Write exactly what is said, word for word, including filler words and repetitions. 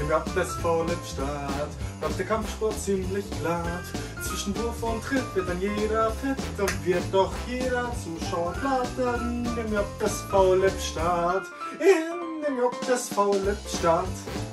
dem J S V Lippstadt läuft der Kampfsport ziemlich glatt. Zwischen Wurf und Tritt wird dann jeder fit und wird doch jeder Zuschauer platt. In dem J S V Lippstadt, in dem J S V Lippstadt.